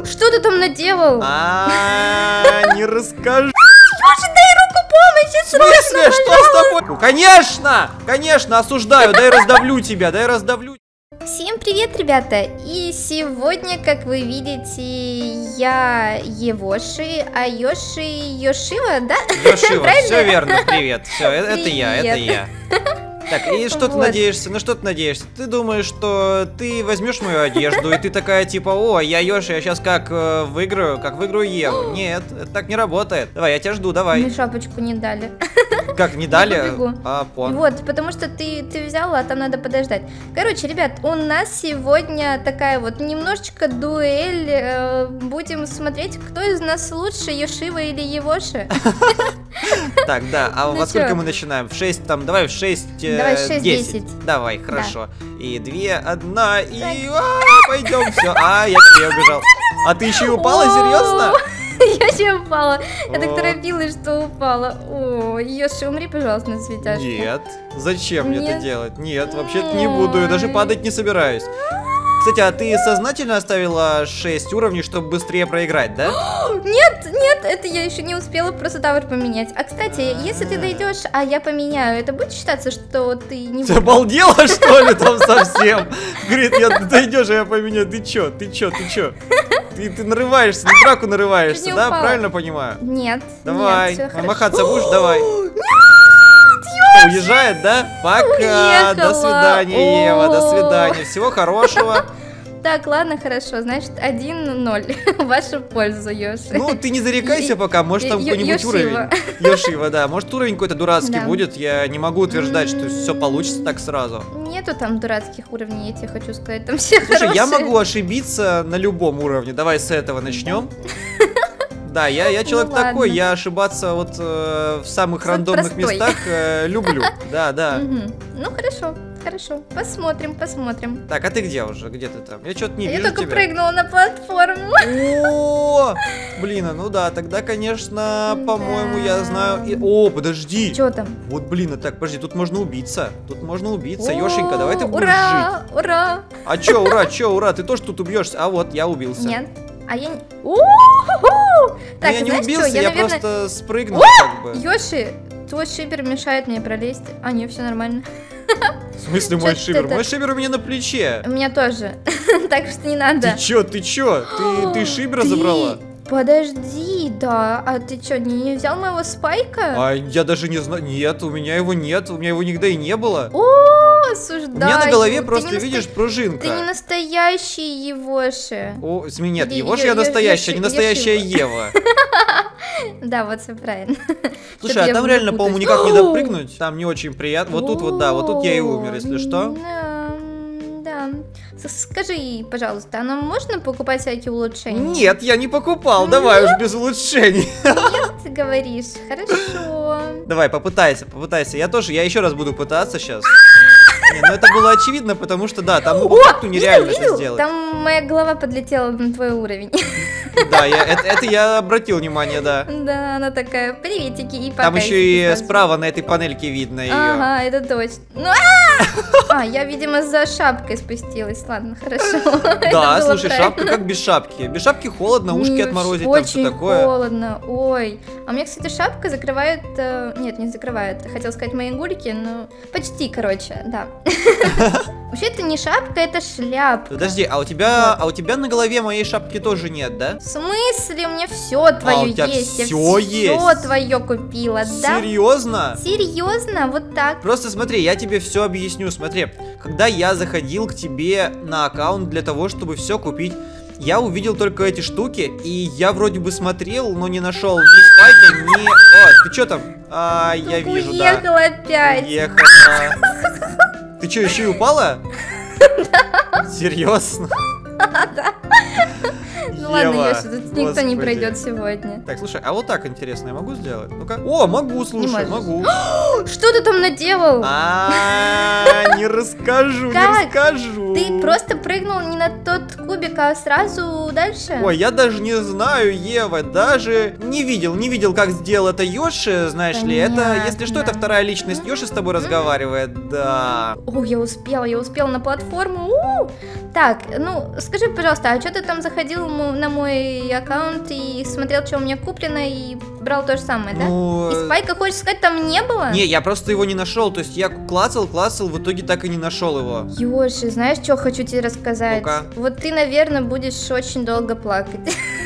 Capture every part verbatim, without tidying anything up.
Что ты там наделал? А, не расскажу. Ёша, дай руку помощи, В смысле? Что с тобой? Конечно! Конечно, осуждаю. Дай раздавлю тебя, дай раздавлю. Всем привет, ребята! И сегодня, как вы видите, я Евоши, а Йоши Йошива, да? Йошива, все верно, привет. Все, это я, это я. Так, и что ты Вот. надеешься? На что ты надеешься? Ты думаешь, что ты возьмешь мою одежду, и ты такая типа, о, я Йоши, я сейчас как э, выиграю, как выиграю Еву. Нет, это так не работает. Давай, я тебя жду, давай. Мне шапочку не дали. Как, не дали? побегу. А, пон. Вот, потому что ты, ты взяла, а там надо подождать. Короче, ребят, у нас сегодня такая вот немножечко дуэль. э, Будем смотреть, кто из нас лучше, Йошива или Евоши. Так, да, а Ну во сколько чё? мы начинаем? В шесть, там, давай в шесть, Давай в шесть десять. десять. Давай, хорошо. И две, одна, и а, пойдем, все. А, я тебе убежал. А ты еще и упала, серьезно? Я еще упала. Я так О. торопилась, что упала. О, Йоши, умри, пожалуйста, на светяшке. Нет. Зачем мне это Нет? делать? Нет, вообще-то не буду, я даже Ой. падать не собираюсь. Кстати, а ты сознательно оставила шесть уровней, чтобы быстрее проиграть, да? Нет, нет, это я еще не успела просто тавр поменять. А кстати, если ты дойдешь, а я поменяю, это будет считаться, что ты не Ты выиграл? обалдела, что ли, там совсем? Говорит, я дойдешь, а я поменяю. Ты чё, ты чё, ты чё? Ты, ты нарываешься, на драку нарываешься, Чуть не да? упала. Правильно понимаю? Нет, Давай, нет, всё махаться хорошо. будешь? Давай. Уезжает, да? Пока, Уехала. до свидания, Ева, до О. свидания. Всего хорошего. Так, ладно, хорошо, значит, один ноль в вашу пользу, Йоши. Ну, ты не зарекайся И- пока, может там и- какой-нибудь Йошива. уровень. Йошива, да. Может уровень какой-то дурацкий Да. будет. Я не могу утверждать, что М. все получится так сразу. Нету там дурацких уровней, я тебе хочу сказать, там все Слушай, я хорошие. могу ошибиться на любом уровне. Давай с этого начнем. Да, я, я человек Ну такой, ладно. я ошибаться вот э, в самых Вот рандомных простой. местах э, люблю. Да, да. Мгм. Ну, хорошо, хорошо, посмотрим, посмотрим. Так, а ты где уже? Где ты там? Я что-то не А я вижу только тебя. прыгнула на платформу. О, блин, а ну да, тогда, конечно, по-моему, я Да. знаю. и- О, подожди. Что там? Вот, блин, а так, подожди, тут можно убиться. Тут можно убиться. Ёшенька, давай ты О, будешь ура, жить. ура! А чё, ура, чё, ура, ты тоже тут убьешься. А вот, я убился. Нет. А я не... У-ху-ху! Ну, Так, я не знаешь убился, что, я, я наверное... просто спрыгнул как бы. Йоши, твой шибер мешает мне пролезть. А, нет, все нормально. В смысле мой чё шибер? ты Мой это- шибер у меня на плече. У меня тоже. Так что не надо. Ты чё, ты чё? Ты, ты шибера Ты- забрала? Подожди, да. А ты что, не, не взял моего спайка? А я даже не знаю. Нет, у меня его нет. У меня его нигде и не было. О, осуждаю. У меня на голове Ты просто, не наста- видишь, пружинка. Ты не настоящий Евоши. О, с- нет, Или его же Ё- я Ё- настоящая, Ёши- не настоящая Ёшива. Ева. Да, вот все правильно. Слушай, Чтоб а я там не реально, по-моему, запуталась. никак не допрыгнуть. Там не очень приятно. Вот тут вот, да, вот тут я и умер, если что. Да, да. С- Скажи, пожалуйста, а нам можно покупать всякие улучшения? Нет, я не покупал, давай уж без улучшений. Ты говоришь, хорошо. Давай, попытайся, попытайся. Я тоже, я еще раз буду пытаться сейчас. Не, ну это было очевидно, потому что, да, там ну, по факту нереально Видел, это видел? сделать. Там моя голова подлетела на твой уровень. Да, я, это, это я обратил внимание, да. Да, она такая, приветики, и пока. Там еще если и сразу. справа на этой панельке видно ее. Ага, это точно. Ну, а! А, я, видимо, за шапкой спустилась. Ладно, хорошо. Да, Это было слушай, правильно. шапка как без шапки. Без шапки холодно, ушки М, отморозить, там очень все такое. холодно, ой. А у меня, кстати, шапка закрывает... э, Нет, не закрывает. Хотела сказать мои гульки, но... Почти, короче, да. Вообще, это не шапка, это шляпка. Подожди, а у тебя, а у тебя на голове моей шапки тоже нет, да? В смысле? У меня все твое А, у тебя есть. Я всё есть? Все твое купила, да? Серьезно? Серьезно? Вот так? Просто смотри, я тебе все объясню. Смотри, когда я заходил к тебе на аккаунт для того, чтобы все купить, я увидел только эти штуки, и я вроде бы смотрел, но не нашел ни спайка, ни... О, ты что там? А, я Ну, вижу, да. уехала опять. Уехала. Ты что, еще и упала? Серьезно? Ну ладно, Ева, Ёша, тут никто не господи. пройдет сегодня. Так, слушай, а вот так интересно, я могу сделать? Ну-ка. О, могу, слушай, можешь. могу. Что ты там наделал? А, не расскажу, не Как? расскажу. Ты просто прыгнул не на тот кубик, а сразу дальше? Ой, я даже не знаю, Ева, даже не видел, не видел, как сделал это Йоши, знаешь ли. Это, если что, это Понятно. вторая личность Йоши с тобой разговаривает, да. О, я успела, я успела на платформу. У-у-у. Так, ну, скажи, пожалуйста, а что ты там заходил ему на мой аккаунт и смотрел, что у меня куплено, и брал то же самое, да? Ну... И спайка, хочешь сказать, там не было? Не, я просто его не нашел. То есть я клацал, клацал, в итоге так и не нашел его. Ёши, знаешь, что хочу тебе рассказать? Ну-ка. Вот ты, наверное, будешь очень долго плакать.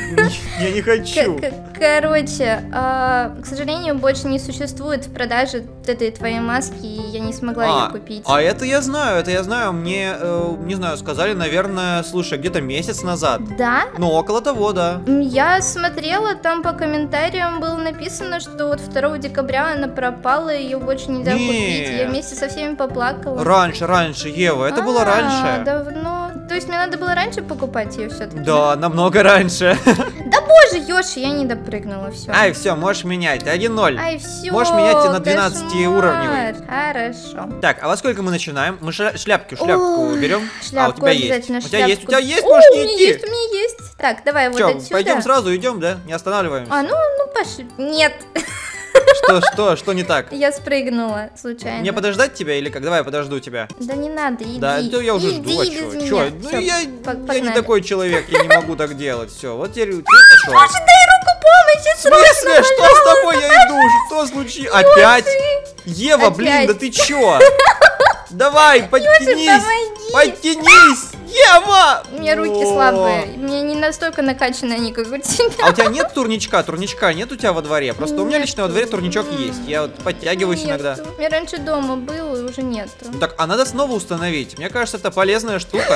Я не хочу. Короче, а, к сожалению, больше не существует в продаже этой твоей маски, и я не смогла А, ее купить. а это я знаю, это я знаю. Мне, э, не знаю, сказали, наверное, слушай, где-то месяц назад. Да? Ну, около того, да. Я смотрела, там по комментариям было написано, что вот второго декабря она пропала, ее больше нельзя Не. купить. Я вместе со всеми поплакала. Раньше, раньше, Ева, это было А, раньше. Давно. То есть мне надо было раньше покупать ее все-таки? Да, намного раньше. Да боже, Ёши, я не допрыгнула, все. Ай, все, можешь менять. один ноль. Ай, все. Можешь менять на двенадцатиуровневый. Хорошо. Так, а во сколько мы начинаем? Мы ша- шляпки, шляпку Ой, берем. Шляпку а у тебя есть. обязательно, У тебя есть, у шляпку. тебя есть, О, можешь у не меня идти. есть, у меня есть. Так, давай вот Че, отсюда. пойдем сразу, идем, да? Не останавливаемся. А, ну, ну пошли. Нет, Что, что, что не так? я спрыгнула случайно. Мне подождать тебя или как? Давай я подожду тебя. Да не надо, иди. Да, это я уже иди жду, а без чё? меня. Чё? Ну Всё, я, по- я не погнали. такой человек, я не могу так делать. Все, вот теперь ты пошел. Боже, дай руку помощи, В смысле? Что с тобой? Я иду. Что случилось? Опять? Ева, блин, да ты чё? Давай, подтянись. помоги. Подтянись. Ева! У меня руки О. слабые, у меня не настолько накачанные они, как у тебя. А у тебя нет турничка? Турничка нет у тебя во дворе? Просто у меня Нет. лично во дворе турничок есть. Я вот подтягиваюсь Нету. иногда. У меня раньше дома было, и уже нет. Ну так, а надо снова установить. Мне кажется, это полезная штука.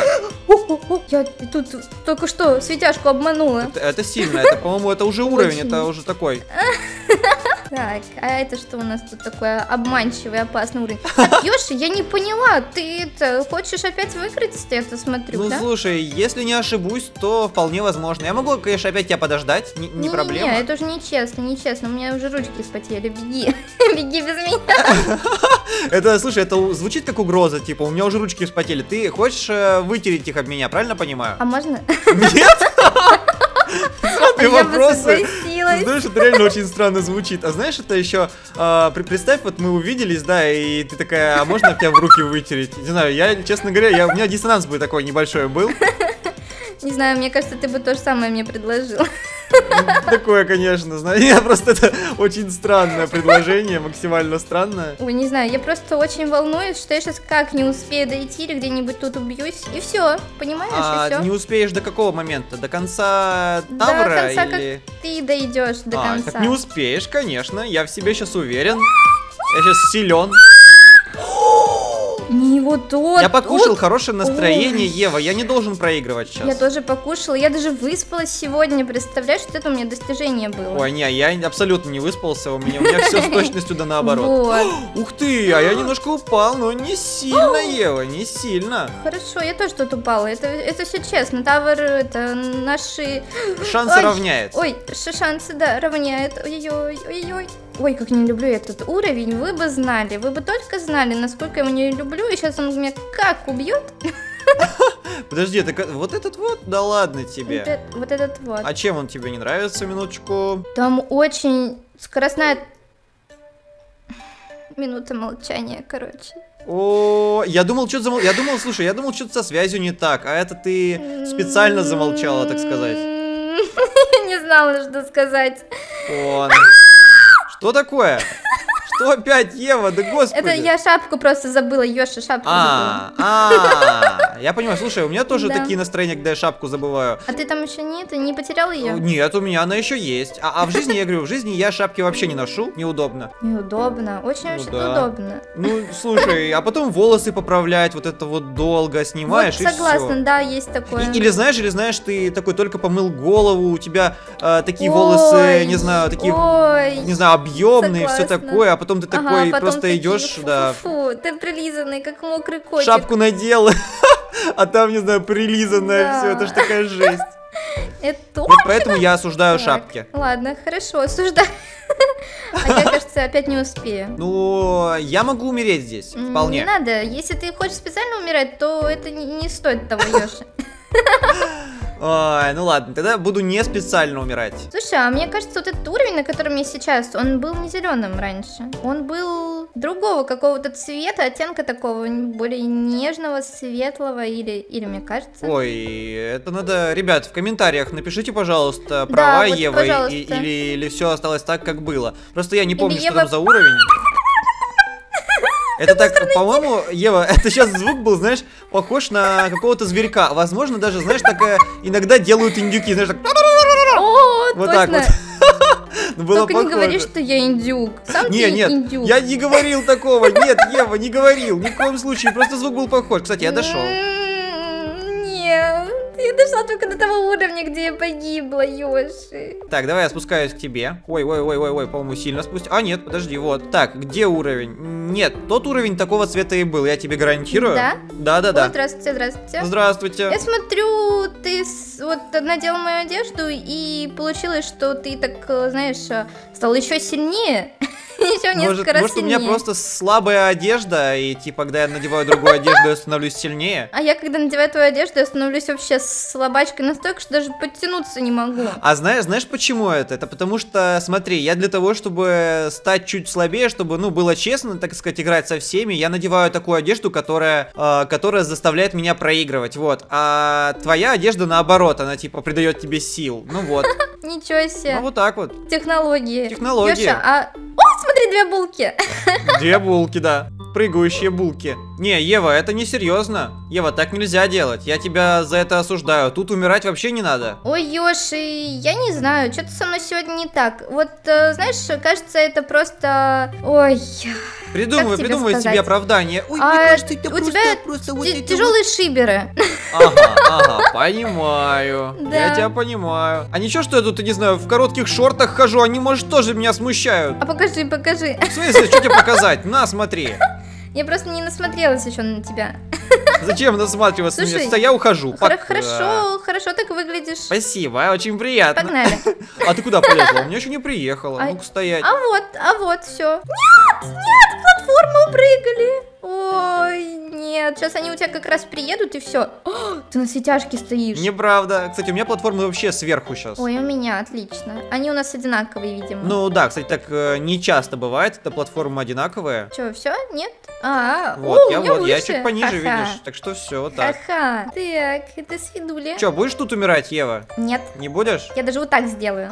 Я тут только что светяшку обманула. Это, это сильно. Это, по-моему, это уже уровень. Очень. Это уже такой. Так, а это что у нас тут такое обманчивый, опасный уровень? Так, Ёши, я не поняла, ты это, хочешь опять выиграть, я это смотрю, Ну, да? слушай, если не ошибусь, то вполне возможно. Я могу, конечно, опять тебя подождать. Не, не проблема. Не, это уже нечестно, нечестно, у меня уже ручки вспотели, беги, беги без меня. Это, слушай, это у- звучит как угроза, типа, у меня уже ручки вспотели. Ты хочешь э, вытереть их об меня, правильно понимаю? А можно? Нет? Ты Я бы вопросы. согласилась. Знаешь, это реально очень странно звучит. А знаешь, это еще, а, при- представь, вот мы увиделись, да, и ты такая, а можно тебя в руки вытереть? Не знаю, я, честно говоря, я, у меня диссонанс бы такой небольшой был. Не знаю, мне кажется, ты бы то же самое мне предложил. Такое, конечно, знаю. Я просто это очень странное предложение, максимально странное. Ой, не знаю, я просто очень волнуюсь, что я сейчас как не успею дойти или где-нибудь тут убьюсь, и все, понимаешь, и А все. не успеешь до какого момента? До конца До тавра конца, или... как ты дойдешь до А, конца. так не успеешь, конечно. Я в себе сейчас уверен. Я сейчас силен. Не вот тот. Я покушал вот. хорошее настроение, Ева. Я не должен проигрывать сейчас. Я тоже покушала, я даже выспалась сегодня, представляешь, что это у меня достижение было. Ой, не, я абсолютно не выспался, у меня, у меня все с точностью да наоборот. Вот. Ух ты, а я немножко упал, но не сильно, Ева, не сильно. Хорошо, я тоже тут упала, это, это все честно, Тавр, это наши... Шансы Ой, равняет. Ой, ш- шансы, да, равняет, ой-ой, ой-ой. Ой, как не люблю этот уровень, вы бы знали, вы бы только знали, насколько я его не люблю, и сейчас он меня как убьет. Подожди, так вот этот вот, да ладно тебе. Вот, э- вот этот вот. А чем он тебе не нравится, минуточку? Там очень скоростная... Минута молчания, короче. О, я думал, что замол... Я думал, слушай, я думал, что-то со связью не так, а это ты специально замолчала, так сказать. Не знала, что сказать. Вон. Что такое? Что опять, Ева? Да господи. Это я шапку просто забыла, Ёша, шапку забыла. А, а, я понимаю, слушай, у меня тоже Да. такие настроения, когда я шапку забываю. А ты там еще нет, не потерял ее? Нет, у меня она еще есть. А, а в жизни, я говорю, в жизни я шапки вообще не ношу, неудобно. Неудобно, очень-очень Ну да. удобно. Ну, слушай, а потом волосы поправлять, вот это вот долго снимаешь, Вот и согласна, всё. да, есть такое. И- Или знаешь, или знаешь, ты такой только помыл голову, у тебя э, такие Ой, волосы, не знаю, такие, ой. не знаю, объемные, все Согласна. такое, а потом ты Ага, такой потом просто такие, идешь, фу, да, Фу, фу, ты прилизанный, как мокрый котик. шапку надел, а там, не знаю, прилизанное Да. все, это ж такая жесть. Это Вот поэтому я осуждаю Так, шапки. Ладно, хорошо, осуждаю. А я, кажется, опять не успею. Ну, я могу умереть здесь, М, Не вполне. надо, если ты хочешь специально умирать, то это не, не стоит того, Ёши. Ой, ну ладно, тогда буду не специально умирать. Слушай, а мне кажется, вот этот уровень, на котором я сейчас, он был не зеленым раньше. Он был другого какого-то цвета, оттенка такого, более нежного, светлого, или, или мне кажется. Ой, это надо, ребят, в комментариях напишите, пожалуйста, права да, вот, Евы пожалуйста. и, или, или все осталось так, как было. Просто я не помню, Или что Ева... там за уровень. Это так, по-моему, Ева, это сейчас звук был, знаешь, похож на какого-то зверька. Возможно, даже, знаешь, такая иногда делают индюки, знаешь, так. О, вот точно. так вот. Было Только похоже. не говори, что я индюк. Сам не, ты нет, индюк. я не говорил такого. Нет, Ева, не говорил. Ни в коем случае. Просто звук был похож. Кстати, я дошел. Нет, я дошла только до того уровня, где я погибла, Ёши. Так, давай я спускаюсь к тебе. Ой, ой, ой, ой, ой, по-моему, сильно спустил. А, нет, подожди, вот. Так, где уровень? Нет, тот уровень такого цвета и был, я тебе гарантирую. Да? Да, да, О, да. здравствуйте, здравствуйте. Здравствуйте. Я смотрю, ты с- вот надел мою одежду, и получилось, что ты так, э, знаешь, э, стал еще сильнее. Еще Может, несколько раз может у меня сильнее. просто слабая одежда, и типа, когда я надеваю другую одежду, я становлюсь сильнее. А я, когда надеваю твою одежду, я становлюсь вообще слабачкой настолько, что даже подтянуться не могу. А знаешь, знаешь почему это? Это потому что, смотри, я для того, чтобы стать чуть слабее, чтобы, ну, было честно, так сказать, играть со всеми, я надеваю такую одежду, которая, э, которая заставляет меня проигрывать, вот. А твоя одежда наоборот, она типа придает тебе сил, ну вот. Ничего себе. Ну вот так вот. Технологии. Технологии. Ёша, а... О, смотри, две булки. Две булки, да. Прыгающие булки. Не, Ева, это не серьезно. Ева, так нельзя делать. Я тебя за это осуждаю. Тут умирать вообще не надо. Ой, Ёши, я не знаю, что-то со мной сегодня не так. Вот, э, знаешь, кажется, это просто... Ой... Придумывай, тебе придумывай сказать? себе оправдание. Ой, А, мне кажется, это у просто, тебя просто вот т- это вот. тяжелые шиберы. Ага, ага, понимаю. Я Да. тебя понимаю. А ничего, что я тут, не знаю, в коротких шортах хожу, они, может, тоже меня смущают. А покажи, покажи. В смысле, что тебе показать? На, смотри. Я просто не насмотрелась еще на тебя. Зачем насматриваться на меня? Слушай, Слушай, я ухожу. Хор- Пока. Хорошо, хорошо так выглядишь. Спасибо, очень приятно. Погнали. А ты куда полезла? У меня еще не приехала. А- Ну-ка стоять. А вот, а вот, все. Нет, нет, платформы упрыгали. Ой, нет, сейчас они у тебя как раз приедут и все. Ты на светяшке стоишь. Неправда. Кстати, у меня платформа вообще сверху сейчас. Ой, у меня, отлично. Они у нас одинаковые, видимо. Ну да, кстати, так э, не часто бывает, это платформа одинаковая. Че, все? Нет? А, Вот, о, у я меня вот, я выше. чуть пониже, Ха-ха. видишь. Так что все, вот так. Ха-ха. Так, это свидули. Че, будешь тут умирать, Ева? Нет, Не будешь? я даже вот так сделаю.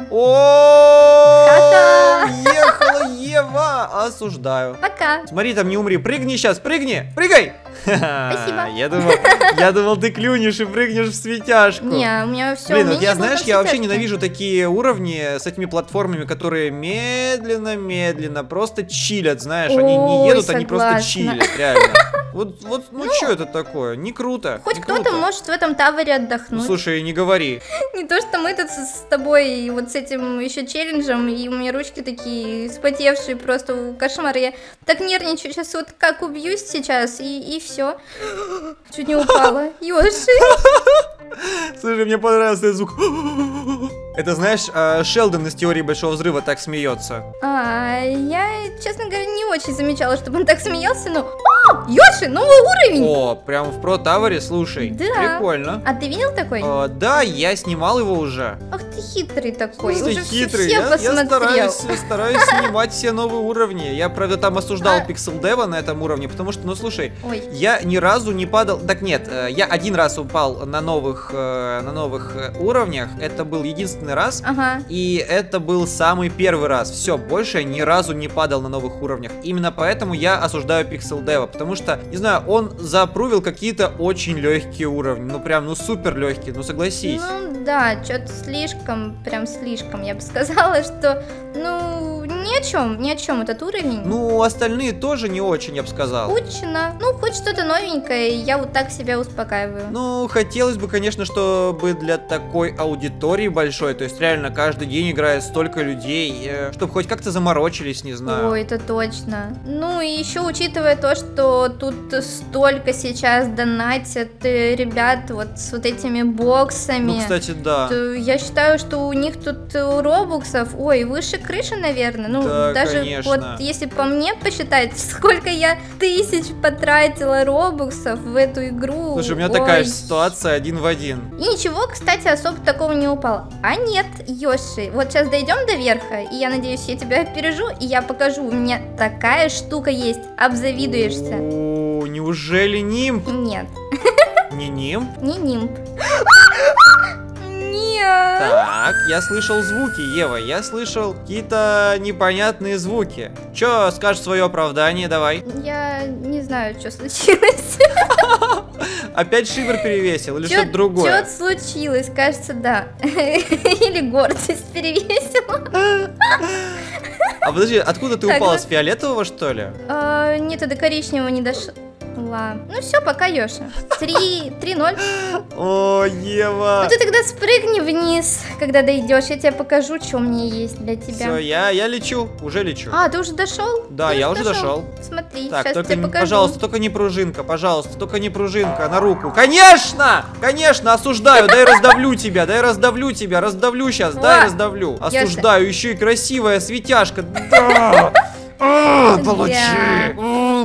О, Ха-ха. ехала Ева, осуждаю. Пока. Смотри, там не умри, прыгни сейчас, прыгни, прыгай. Спасибо. Я думал, я думал, ты клюнешь и прыгнешь в светяшку. Не, у меня все. Блин, вот я, знаешь, я вообще ненавижу такие уровни с этими платформами, которые медленно-медленно просто чилят, знаешь, они не Ой, едут, они просто согласна. чилят, реально. Вот, вот, ну, что это такое? Не круто. Хоть не кто-то круто. может в этом тавере Ну, отдохнуть. слушай, не говори. Не то, что мы тут с с тобой вот с этим еще челленджем, и у меня ручки такие вспотевшие, просто кошмар. Я так нервничаю, сейчас вот как убьюсь сейчас, и, и все. Чуть не упала. Ёши. Слушай, мне понравился этот звук. Это, знаешь, э, Шелдон из теории Большого Взрыва так смеется. А, я, честно говоря, не очень замечала, чтобы он так смеялся, но... О, Ёши, новый уровень! О, прям в Про Тавере, слушай. Да. Прикольно. А ты видел такой? Э, да, я снимал его уже. Ах ты хитрый такой, В смысле уже все- хитрый? все я, я посмотрел. стараюсь, стараюсь снимать все новые уровни. Я, правда, там осуждал А- Pixel Dev на этом уровне, потому что, ну слушай, Ой. я ни разу не падал. Так нет, э, я один раз упал на новых, э, на новых э, уровнях. Это был единственный раз. Ага. И это был самый первый раз. Все, больше я ни разу не падал на новых уровнях. Именно поэтому я осуждаю Pixel Dev, потому что, не знаю, он запрувил какие-то очень легкие уровни. Ну прям, ну супер легкие, ну согласись. Ну да, что-то слишком, прям слишком, я бы сказала, что, ну, ни о чем, ни о чем этот уровень. Ну, остальные тоже не очень, я бы сказал. Скучно. Ну, хоть что-то новенькое, и я вот так себя успокаиваю. Ну, хотелось бы, конечно, чтобы для такой аудитории большой, то есть реально каждый день играет столько людей, э, чтобы хоть как-то заморочились, не знаю. Ой, это точно. Ну и еще учитывая то, что тут столько сейчас донатят э, ребят вот с вот этими боксами. Ну, кстати, да. то я считаю, что у них тут э, робоксов, ой, выше крыши, наверное. Ну, Да, Да, Даже конечно. вот если по мне посчитать, сколько я тысяч потратила робоксов в эту игру. Слушай, у меня Ой. такая же ситуация один в один. И ничего, кстати, особо такого не упало. А нет, Йоши, вот сейчас дойдем до верха, и я надеюсь, я тебя опережу, и я покажу, у меня такая штука есть, обзавидуешься. О, неужели нимб? Нет, Не нимб? не нимб. Нет. Так, я слышал звуки, Ева, я слышал какие-то непонятные звуки. Чё, скажешь свое оправдание, давай. Я не знаю, что случилось. Опять шибер перевесил или что-то другое? Что-то случилось, кажется, да. Или гордость перевесила. А подожди, откуда ты Так, упала? ну- С фиолетового, что ли? А, Нет, до коричневого не дошла. Ну все, пока, Ёша. Три, три ноль. О, Ева! Ну ты тогда спрыгни вниз, когда дойдешь. Я тебе покажу, что у меня есть для Все, тебя. я, я лечу, уже лечу. А, ты уже дошел? Да, Ты я уже дошел. Смотри, Так, сейчас только, тебе не- покажу. пожалуйста, только не пружинка, пожалуйста, только не пружинка на руку. Конечно! Конечно, осуждаю, дай раздавлю тебя, дай раздавлю тебя, раздавлю сейчас, дай О, раздавлю. Ёша. Осуждаю, еще и красивая светяшка. Да! А, Получи! Да. А,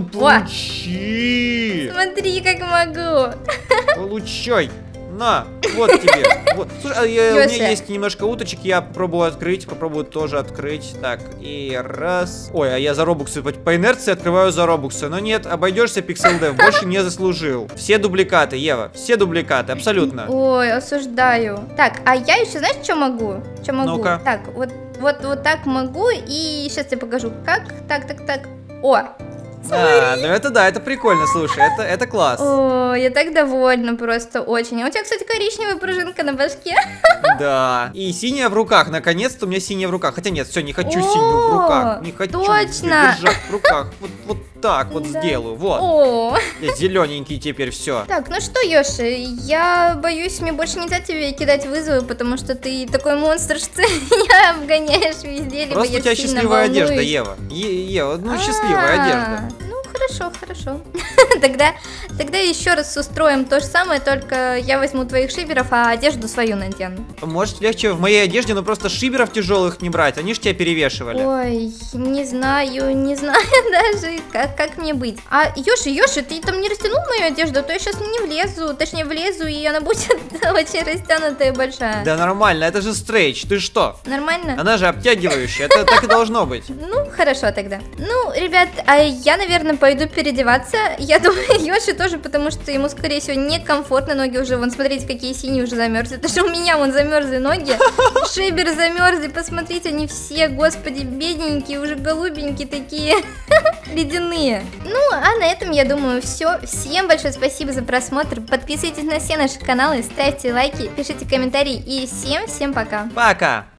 Получи! Смотри, как могу. Получай! На, вот тебе. Вот. Слушай, а я- у меня Ёся. есть немножко уточек, я попробую открыть, попробую тоже открыть. Так, и раз. Ой, а я за робуксы по, по инерции открываю за робуксы. Но нет, обойдешься, Pixel Dev, больше не заслужил. Все дубликаты, Ева, все дубликаты, абсолютно. Ой, осуждаю. Так, а я еще, знаешь, что могу? Что могу? Ну-ка. Так, вот, вот, вот так могу, и сейчас я покажу. Как? Так, так, так. О! А, ну это да, это прикольно, слушай, это, это класс. О, я так довольна просто очень. А у тебя, кстати, коричневая пружинка на башке. Да. И синяя в руках, наконец-то у меня синяя в руках. Хотя нет, все, не хочу О, синюю в руках. Не хочу точно. держать в руках. Вот, вот так вот Да. сделаю, вот. О, Я зелененький теперь, все. так, ну что, Ёша, я боюсь, мне больше нельзя тебе кидать вызовы, потому что ты такой монстр, что меня обгоняешь везде, либо Просто я у тебя сильно счастливая одежда, волнуюсь. Ева. Е- Ева, ну счастливая А, одежда. Ну, хорошо, хорошо. Тогда, тогда еще раз устроим то же самое, только я возьму твоих шиберов, а одежду свою надену. Может легче в моей одежде, но просто шиберов тяжелых не брать, они ж тебя перевешивали. Ой, не знаю, не знаю даже, как, как мне быть. А, Ёша, Ёша, ты там не растянул мою одежду, а то я сейчас не влезу, точнее влезу, и она будет очень растянутая большая. Да нормально, это же стрейч, ты что? Нормально? Она же обтягивающая, это так и должно быть. Ну, хорошо тогда. Ну, ребят, а я, наверное, пойду переодеваться. Я думаю, Ёше тоже, потому что ему, скорее всего, некомфортно. Ноги уже, вон, смотрите, какие синие уже замерзли. Это же у меня вон замерзли ноги. Шибер замерзли, посмотрите, они все, господи, бедненькие, уже голубенькие такие, ледяные. Ну, а на этом, я думаю, все. Всем большое спасибо за просмотр. Подписывайтесь на все наши каналы, ставьте лайки, пишите комментарии. И всем-всем пока. Пока!